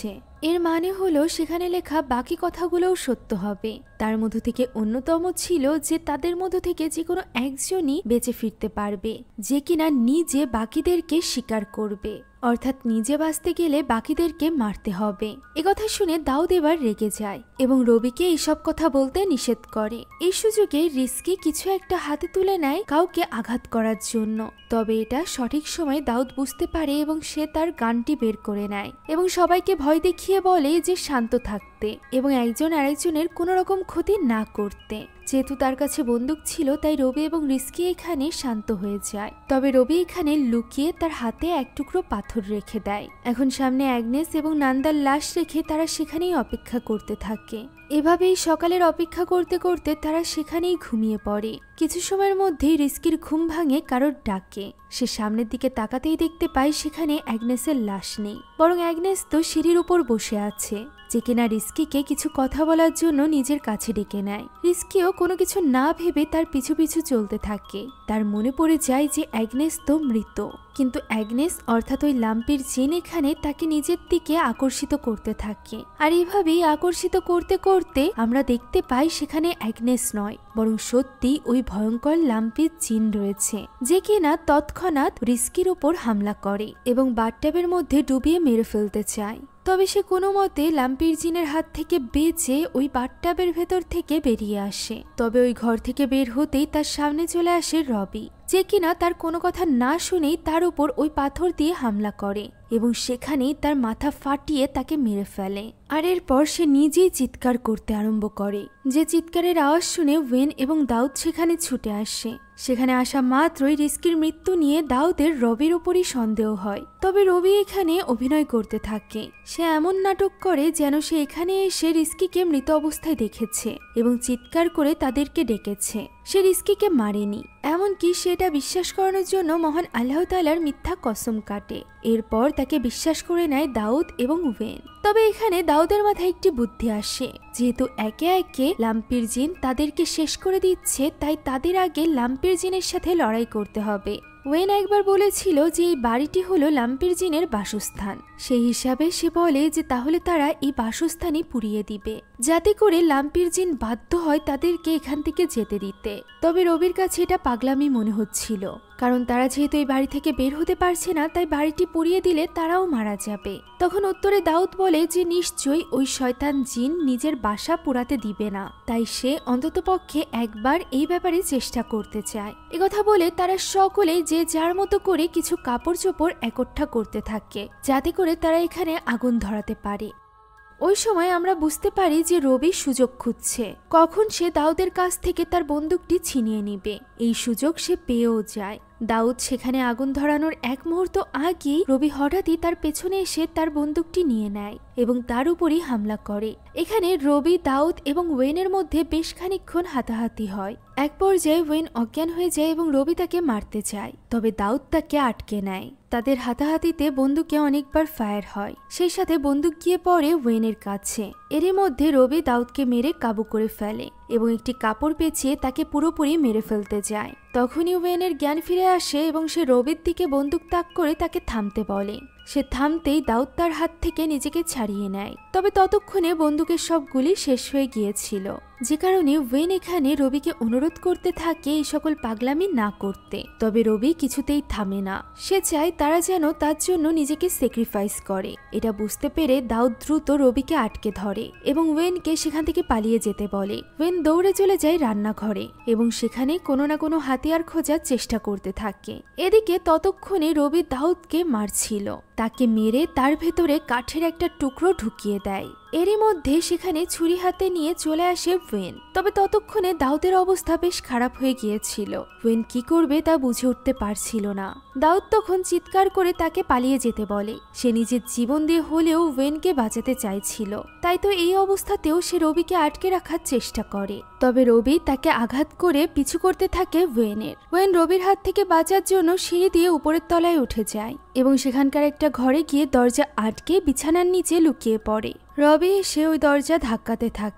এর মানে হলো সেখানে লেখা বাকি কথাগুলোও সত্য হবে। তার মধ্য থেকে অন্যতম ছিল যে তাদের মধ্য থেকে যে কোনো একজনই বেঁচে ফিরতে পারবে, যে কিনা নিজে বাকিদেরকে স্বীকার করবে, অর্থাৎ নিজে বাঁচতে গেলে বাকিদেরকে মারতে হবে। একথা শুনে দাউদ এবার রেগে যায় এবং রবিকে এইসব কথা বলতে নিষেধ করে। এই সুযোগে রিস্কি কিছু একটা হাতে তুলে নেয় কাউকে আঘাত করার জন্য। তবে এটা সঠিক সময় দাউদ বুঝতে পারে এবং সে তার গানটি বের করে নেয় এবং সবাইকে ভয় দেখিয়ে বলে যে শান্ত থাকতে এবং একজন আরেকজনের কোনো রকম ক্ষতি না করতে। যেহেতু তার কাছে বন্দুক ছিল তাই রবি এবং রিস্কি এখানে শান্ত হয়ে যায়। তবে রবি এখানে লুকিয়ে তার হাতে এক টুকরো পাথর রেখে দেয়। এখন সামনে অ্যাগনেস এবং নান্দার লাশ রেখে তারা সেখানেই অপেক্ষা করতে থাকে। এভাবেই সকালের অপেক্ষা করতে করতে তারা সেখানেই ঘুমিয়ে পড়ে। কিছু সময়ের মধ্যেই রিস্কির ঘুম ভাঙে কারোর ডাকে। সে সামনের দিকে তাকাতেই দেখতে পায় সেখানে অ্যাগনেসের লাশ নেই, বরং অ্যাগনেস তো সিঁড়ির উপর বসে আছে, যে কিনা রিস্কিকে কিছু কথা বলার জন্য নিজের কাছে ডেকে নেয়। রিস্কিও কোনো কিছু না ভেবে তার পিছু পিছু চলতে থাকে। তার মনে পড়ে যায় যে অ্যাগনেস তো মৃত, কিন্তু অ্যাগনেস অর্থাৎ ওই লাম্পির জিন এখানে তাকে নিজের দিকে আকর্ষিত করতে থাকে। আর এভাবেই আকর্ষিত করতে করতে আমরা দেখতে পাই সেখানে অ্যাগনেস নয়, বরং সত্যি ওই ভয়ঙ্কর লাম্পির জিন রয়েছে, যে কিনা তৎক্ষণাৎ রিস্কির ওপর হামলা করে এবং বাথটাবের মধ্যে ডুবিয়ে মেরে ফেলতে চায়। তবে সে কোনো মতে লাম্পির জিনের হাত থেকে বেঁচে ওই বাথটাবের ভেতর থেকে বেরিয়ে আসে। তবে ওই ঘর থেকে বের হতেই তার সামনে চলে আসে রবি, যে কিনা তার কোনো কথা না শুনেই তার উপর ওই পাথর দিয়ে হামলা করে এবং সেখানেই তার মাথা ফাটিয়ে তাকে মেরে ফেলে। আর এরপর সে নিজেই চিৎকার করতে আরম্ভ করে, যে চিৎকারের আওয়াজ শুনে ওয়েন এবং দাউদ সেখানে ছুটে আসে। সেখানে আসা মাত্রই রিস্কির মৃত্যু নিয়ে দাউদের রবির ওপরই সন্দেহ হয়। তবে রবি এখানে অভিনয় করতে থাকে। সে এমন নাটক করে যেন সে এখানে এসে রিস্কিকে মৃত অবস্থায় দেখেছে এবং চিৎকার করে তাদেরকে ডেকেছে। সে রিস্কিকে মারেনি, এমনকি সেটা বিশ্বাস করানোর জন্য মহান আল্লাহ তাআলার মিথ্যা কসম কাটে। এরপর তাকে বিশ্বাস করে নেয় দাউদ এবং ওয়েন। তবে এখানে দাউদের মাথায় একটি বুদ্ধি আসে, যেহেতু একে একে লাম্পির জিন তাদেরকে শেষ করে দিচ্ছে, তাই তাদের আগে লাম্পির জিনের সাথে লড়াই করতে হবে। ওয়েন একবার বলেছিল যে এই বাড়িটি হলো লাম্পির জিনের বাসস্থান। সেই হিসাবে সে বলে যে তাহলে তারা এই বাসস্থানই পুড়িয়ে দিবে, যাতে করে লাম্পির জিন বাধ্য হয় তাদেরকে এখান থেকে যেতে দিতে। তবে রবির কাছে এটা পাগলামি মনে হচ্ছিল, কারণ তারা যেহেতু এই বাড়ি থেকে বের হতে পারছে না, তাই বাড়িটি পুড়িয়ে দিলে তারাও মারা যাবে। তখন উত্তরে দাউদ বলে যে নিশ্চয়ই ওই শয়তান জিন নিজের বাসা পোড়াতে দিবে না, তাই সে অন্ততপক্ষে একবার এই ব্যাপারে চেষ্টা করতে চায়। একথা বলে তারা সকলে যে যার মতো করে কিছু কাপড় চোপড় একঠা করতে থাকে, যাতে করে তারা এখানে আগুন ধরাতে পারে। ওই সময় আমরা বুঝতে পারি যে রবি সুযোগ খুঁজছে, কখন সে দাউদের কাছ থেকে তার বন্দুকটি ছিনিয়ে নিবে। এই সুযোগ সে পেয়েও যায়। দাউদ সেখানে আগুন ধরানোর এক মুহূর্ত আগেই রবি হঠাৎই তার পেছনে এসে তার বন্দুকটি নিয়ে নেয় এবং তার উপরই হামলা করে। এখানে রবি, দাউদ এবং ওয়েনের মধ্যে বেশ খানিকক্ষণ হাতাহাতি হয়। এক পর্যায়ে ওয়েন অজ্ঞান হয়ে যায় এবং রবি তাকে মারতে চায়, তবে দাউদ তাকে আটকে নেয়। তাদের হাতাহাতিতে বন্দুকে অনেকবার ফায়ার হয়, সেই সাথে বন্দুক গিয়ে পড়ে ওয়েনের কাছে। এরই মধ্যে রবি দাউদকে মেরে কাবু করে ফেলে এবং একটি কাপড় পেঁচিয়ে তাকে পুরোপুরি মেরে ফেলতে যায়। তখনই ওয়েনের জ্ঞান ফিরে আসে এবং সে রবির দিকে বন্দুক তাক করে তাকে থামতে বলে। সে থামতেই দাউদ তার হাত থেকে নিজেকে ছাড়িয়ে নেয়। তবে ততক্ষণে বন্দুকের সব গুলি শেষ হয়ে গিয়েছিল, যে কারণে ওয়েন এখানে রবিকে অনুরোধ করতে থাকে এই সকল পাগলামি না করতে। তবে রবি কিছুতেই থামে না, সে চায় তারা যেন তার জন্য নিজেকে স্যাক্রিফাইস করে। এটা বুঝতে পেরে দাউদ দ্রুত রবিকে আটকে ধরে এবং ওয়েনকে সেখান থেকে পালিয়ে যেতে বলে। ওয়েন দৌড়ে চলে যায় রান্নাঘরে এবং সেখানে কোনো না কোনো হাতিয়ার খোঁজার চেষ্টা করতে থাকে। এদিকে ততক্ষণে রবি দাউদকে মারছিল, তাকে মেরে তার ভেতরে কাঠের একটা টুকরো ঢুকিয়ে দেয়। এরই মধ্যে সেখানে ছুরি হাতে নিয়ে চলে আসে ওয়েন। তবে ততক্ষণে দাউদের অবস্থা বেশ খারাপ হয়ে গিয়েছিল। ওয়েন কি করবে তা বুঝে উঠতে পারছিল না। দাউদ তখন চিৎকার করে তাকে পালিয়ে যেতে বলে। সে নিজের জীবন দিয়ে হলেও ওয়েনকে বাঁচাতে চাইছিল, তাই তো এই অবস্থাতেও সে রবিকে আটকে রাখার চেষ্টা করে। তবে রবি তাকে আঘাত করে পিছু করতে থাকে ওয়েনের। ওয়েন রবির হাত থেকে বাঁচার জন্য সিঁড়ি দিয়ে উপরের তলায় উঠে যায় এবং সেখানকার একটা ঘরে গিয়ে দরজা আটকে বিছানার নিচে লুকিয়ে পড়ে। রবি এসে ওই দরজা ধাক্কাতে থাকে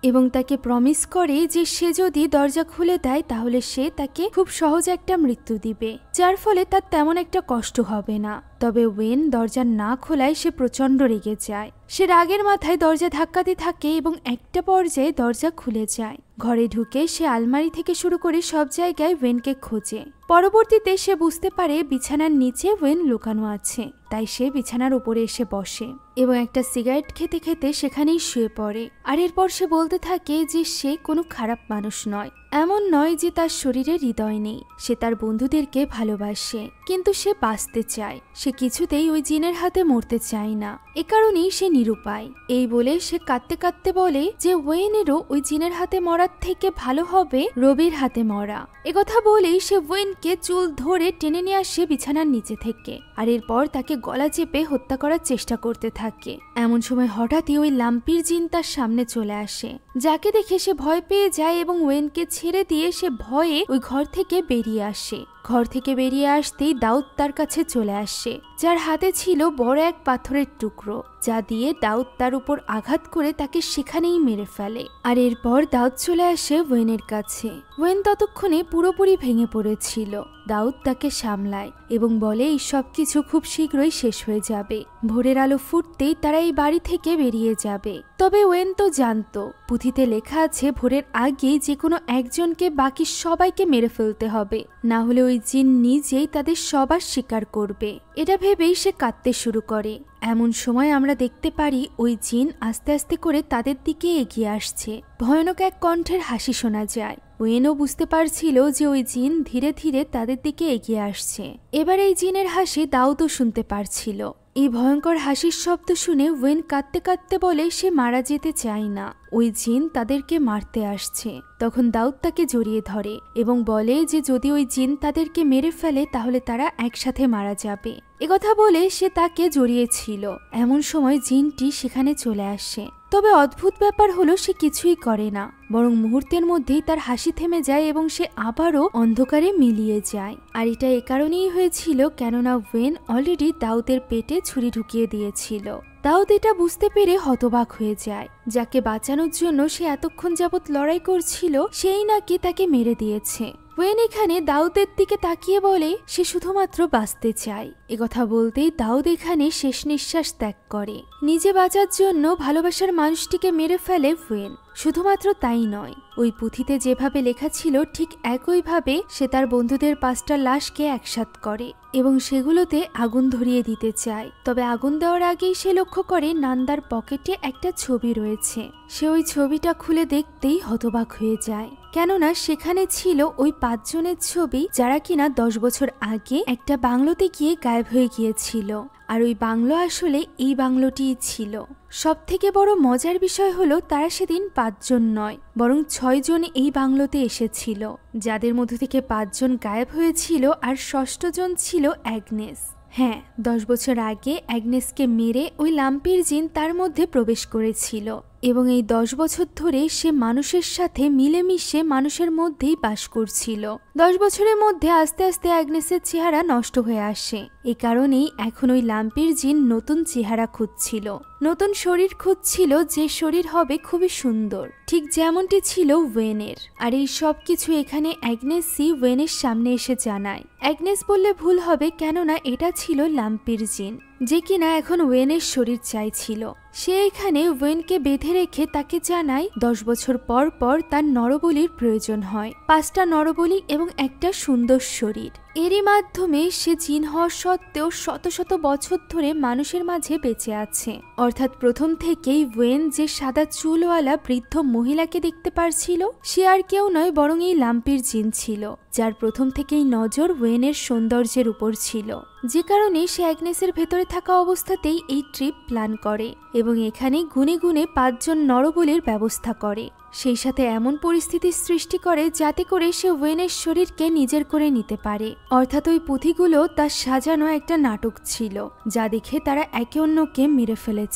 এবং তাকে প্রমিস করে যে সে যদি দরজা খুলে দেয় তাহলে সে তাকে খুব সহজ একটা মৃত্যু দিবে, যার ফলে তার তেমন একটা কষ্ট হবে না। তবে ওয়েন দরজা না খোলায় সে প্রচন্ড রেগে যায়। সে রাগের মাথায় দরজা ধাক্কাতে থাকে এবং একটা পর্যায়ে দরজা খুলে যায়। ঘরে ঢুকে সে আলমারি থেকে শুরু করে সব জায়গায় ওয়েনকে খোঁজে। পরবর্তীতে সে বুঝতে পারে বিছানার নিচে ওয়েন লুকানো আছে, তাই সে বিছানার উপরে এসে বসে এবং একটা সিগারেট খেতে খেতে সেখানেই শুয়ে পড়ে। আর এরপর সে বলতে থাকে যে সে কোনো খারাপ মানুষ নয়, এমন নয় যে তার শরীরে হৃদয় নেই, সে তার বন্ধুদেরকে ভালোবাসে, কিন্তু সে বাঁচতে চায়। সে কিছুতেই ওই জিনের হাতে মরতে চায় না, এ কারণেই সে নিরুপায়। এই বলে সে কাঁদতে কাঁদতে বলে যে ওয়েনেরও ওই জিনের হাতে মরার থেকে ভালো হবে রবির হাতে মরা। একথা বলেই সে ওয়েনকে চুল ধরে টেনে নিয়ে আসে বিছানার নিচে থেকে, আর এরপর তাকে গলা চেপে হত্যা করার চেষ্টা করতে থাকে। এমন সময় হঠাৎই ওই লাম্পির জিন তার সামনে চলে আসে, যাকে দেখে সে ভয় পেয়ে যায় এবং ওয়েনকে ছেড়ে দিয়ে সে ভয়ে ওই ঘর থেকে বেরিয়ে আসে। ঘর থেকে বেরিয়ে আসতেই দাউদ তার কাছে চলে আসে, যার হাতে ছিল বড় এক পাথরের টুকরো, যা দিয়ে দাউদ তার উপর আঘাত করে তাকে সেখানেই মেরে ফেলে। আর এরপর দাউদ চলে আসে ওয়েনের কাছে। ওয়েন ততক্ষণে পুরোপুরি ভেঙে পড়েছিল। দাউদ তাকে সামলায় এবং বলে এই সব কিছু খুব শীঘ্রই শেষ হয়ে যাবে, ভোরের আলো ফুটতেই তারা এই বাড়ি থেকে বেরিয়ে যাবে। তবে ওয়েন তো জানতো পুঁথিতে লেখা আছে ভোরের আগেই যে কোনো একজনকে বাকি সবাইকে মেরে ফেলতে হবে, না হলে ওই জিন নিজেই তাদের সবার শিকার করবে। এটা ভেবেই সে কাঁদতে শুরু করে। এমন সময় আমরা দেখতে পারি ওই জিন আস্তে আস্তে করে তাদের দিকে এগিয়ে আসছে। ভয়ানক এক কণ্ঠের হাসি শোনা যায়। ওয়েনও বুঝতে পারছিল যে ওই জিন ধীরে ধীরে তাদের দিকে এগিয়ে আসছে। এবার এই জিনের হাসি দাউদও শুনতে পারছিল। এই ভয়ঙ্কর হাসির শব্দ শুনে ওয়েন কাঁদতে কাঁদতে বলে সে মারা যেতে চায় না, ওই জিন তাদেরকে মারতে আসছে। তখন দাউদ তাকে জড়িয়ে ধরে এবং বলে যে যদি ওই জিন তাদেরকে মেরে ফেলে তাহলে তারা একসাথে মারা যাবে। একথা বলে সে তাকে জড়িয়েছিল। এমন সময় জিনটি সেখানে চলে আসে। তবে অদ্ভুত ব্যাপার হলো সে কিছুই করে না, বরং মুহূর্তের মধ্যেই তার হাসি থেমে যায় এবং সে আবারও অন্ধকারে মিলিয়ে যায়। আর এটা এ কারণেই হয়েছিল কেননা ওয়েন অলরেডি দাউদের পেটে ছুরি ঢুকিয়ে দিয়েছিল। দাউদ এটা বুঝতে পেরে হতবাক হয়ে যায়। যাকে বাঁচানোর জন্য সে এতক্ষণ যাবৎ লড়াই করছিল সেই নাকি তাকে মেরে দিয়েছে। ওয়েন এখানে দাউদের দিকে তাকিয়ে বলে সে শুধুমাত্র বাঁচতে চায়। একথা বলতেই দাউদ এখানে শেষ নিঃশ্বাস ত্যাগ করে। নিজে বাঁচার জন্য ভালোবাসার মানুষটিকে মেরে ফেলে ওয়েন। শুধুমাত্র তাই নয়, ওই পুঁথিতে যেভাবে লেখা ছিল ঠিক একইভাবে সে তার বন্ধুদের পাঁচটা লাশকে একসাথ করে এবং সেগুলোতে আগুন ধরিয়ে দিতে চায়। তবে আগুন দেওয়ার আগেই সে লক্ষ্য করে নান্দার পকেটে একটা ছবি রয়েছে। সে ওই ছবিটা খুলে দেখতেই হতবাক হয়ে যায়, কেননা সেখানে ছিল ওই পাঁচজনের ছবি যারা কিনা দশ বছর আগে একটা বাংলোতে গিয়ে গায়েব হয়ে গিয়েছিল। আর ওই বাংলো আসলে এই বাংলোটিই ছিল। সব থেকে বড় মজার বিষয় হলো তারা সেদিন পাঁচজন নয় বরং ছয়জন এই বাংলোতে এসেছিল, যাদের মধ্যে থেকে পাঁচজন গায়েব হয়েছিল আর ষষ্ঠজন ছিল অ্যাগনেস। হ্যাঁ, দশ বছর আগে অ্যাগনেসকে মেরে ওই লাম্পির জিন তার মধ্যে প্রবেশ করেছিল এবং এই দশ বছর ধরে সে মানুষের সাথে মিলেমিশে মানুষের মধ্যেই বাস করছিল। দশ বছরের মধ্যে আস্তে আস্তে অ্যাগনেসের চেহারা নষ্ট হয়ে আসে। এই কারণেই এখন ওই লাম্পির জিন নতুন চেহারা খুঁজছিল, নতুন শরীর খুঁজছিল, যে শরীর হবে খুবই সুন্দর, ঠিক যেমনটি ছিল ওয়েনের। আর এই সব কিছু এখানে অ্যাগনেসই ওয়েনের সামনে এসে জানায়। অ্যাগনেস বললে ভুল হবে, কেননা এটা ছিল লাম্পির জিন, যে কিনা এখন ওয়েনের শরীর চাইছিল। সে এখানে ওয়েনকে বেঁধে রেখে তাকে জানায় দশ বছর পর পর তার নরবলির প্রয়োজন হয়, পাঁচটা নরবলি এবং একটা সুন্দর শরীর। এরই মাধ্যমে সে জিন হওয়ার সত্ত্বেও শত শত বছর ধরে মানুষের মাঝে বেঁচে আছে। অর্থাৎ প্রথম থেকেই ওয়েন যে সাদা চুলওয়ালা বৃদ্ধ মহিলাকে দেখতে পারছিল সে আর কেউ নয় বরং এই লাম্পির জিন ছিল, যার প্রথম থেকেই নজর ওয়েনের সৌন্দর্যের উপর ছিল, যে কারণে সে অ্যাগনেসের ভেতরে থাকা অবস্থাতেই এই ট্রিপ প্ল্যান করে এবং এখানে গুনে গুনে পাঁচজন নরবলির ব্যবস্থা করে। সেই সাথে এমন পরিস্থিতির সৃষ্টি করে যাতে করে সে ওয়েনের শরীরকে নিজের করে নিতে পারে। অর্থাৎ ওই পুঁথিগুলো তার সাজানো একটা নাটক ছিল, যা দেখে তারা একে অন্যকে মেরে ফেলেছে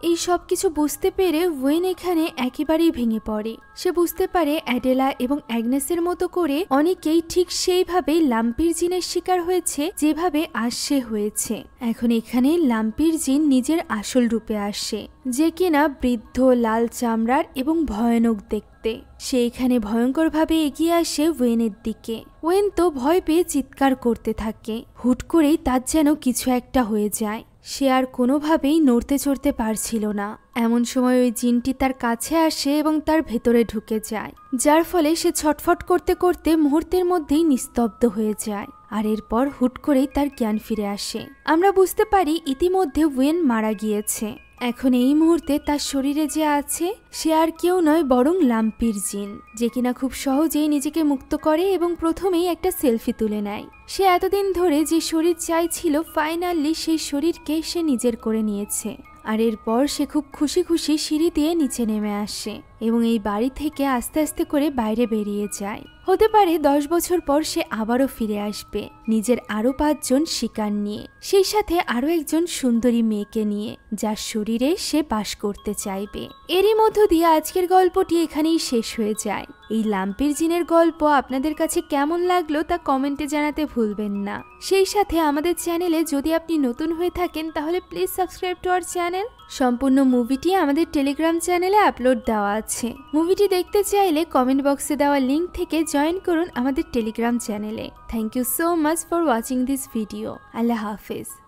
এই সব কিছু বুঝতে পেরে ওয়েন এখানে একেবারেই ভেঙে পড়ে। সে বুঝতে পারে অ্যাডেলা এবং অ্যাগনেসের মতো করে অনেকেই ঠিক সেইভাবেই লাম্পির জিনের শিকার হয়েছে যেভাবে আজ সে হয়েছে। এখন এখানে লাম্পির জিন নিজের আসল রূপে আসে, যে কিনা বৃদ্ধ, লাল চামড়ার এবং ভয়ানক দেখতে। সে এখানে ভয়ঙ্করভাবে এগিয়ে আসে ওয়েনের দিকে। ওয়েন তো ভয় পেয়ে চিৎকার করতে থাকে। হুট করেই তার যেন কিছু একটা হয়ে যায়। সে আর কোনোভাবেই নড়তে চড়তে পারছিল না। এমন সময় ওই জিনটি তার কাছে আসে এবং তার ভেতরে ঢুকে যায়, যার ফলে সে ছটফট করতে করতে মুহূর্তের মধ্যেই নিস্তব্ধ হয়ে যায়। আর এরপর হুট করেই তার জ্ঞান ফিরে আসে। আমরা বুঝতে পারি ইতিমধ্যে ওয়েন মারা গিয়েছে। এখন এই মুহূর্তে তার শরীরে যে আছে সে আর কেউ নয় বরং লাম্পির জিন, যে কিনা খুব সহজেই নিজেকে মুক্ত করে এবং প্রথমেই একটা সেলফি তুলে নেয়। সে এতদিন ধরে যে শরীর চাইছিল ফাইনালি সেই শরীরকে সে নিজের করে নিয়েছে। আর এরপর সে খুব খুশি খুশি সিঁড়ি দিয়ে নিচে নেমে আসে এবং এই বাড়ি থেকে আস্তে আস্তে করে বাইরে বেরিয়ে যায়। হতে পারে দশ বছর পর সে আবারও ফিরে আসবে নিজের আরো পাঁচজন শিকার নিয়ে, সেই সাথে আরো একজন সুন্দরী মেয়েকে নিয়ে, যার শরীরে সে বাস করতে চাইবে। এরই মধ্য দিয়ে আজকের গল্পটি এখানেই শেষ হয়ে যায়। এই লাম্পির জিনের গল্প আপনাদের কাছে কেমন লাগলো তা কমেন্টে জানাতে ভুলবেন না। সেই সাথে আমাদের চ্যানেলে যদি আপনি নতুন হয়ে থাকেন তাহলে please subscribe to our channel. সম্পূর্ণ মুভিটি আমাদের টেলিগ্রাম চ্যানেলে আপলোড দেওয়া আছে। মুভিটি দেখতে চাইলে কমেন্ট বক্সে দেওয়া লিংক থেকে জয়েন করুন আমাদের টেলিগ্রাম চ্যানেলে। Thank you so much for watching this video. আল্লাহ হাফেজ।